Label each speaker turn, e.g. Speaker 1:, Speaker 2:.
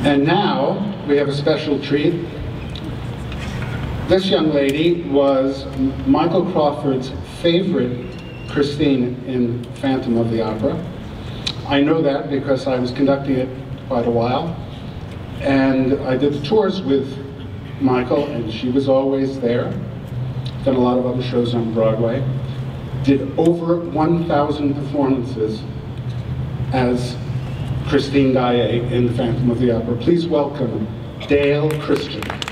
Speaker 1: And now we have a special treat. This young lady was Michael Crawford's favorite Christine in Phantom of the Opera. I know that because I was conducting it quite a while. And I did the tours with Michael, and she was always there. Done a lot of other shows on Broadway. Did over 1,000 performances as Christine Daae in Phantom of the Opera. Please welcome Dale Christian.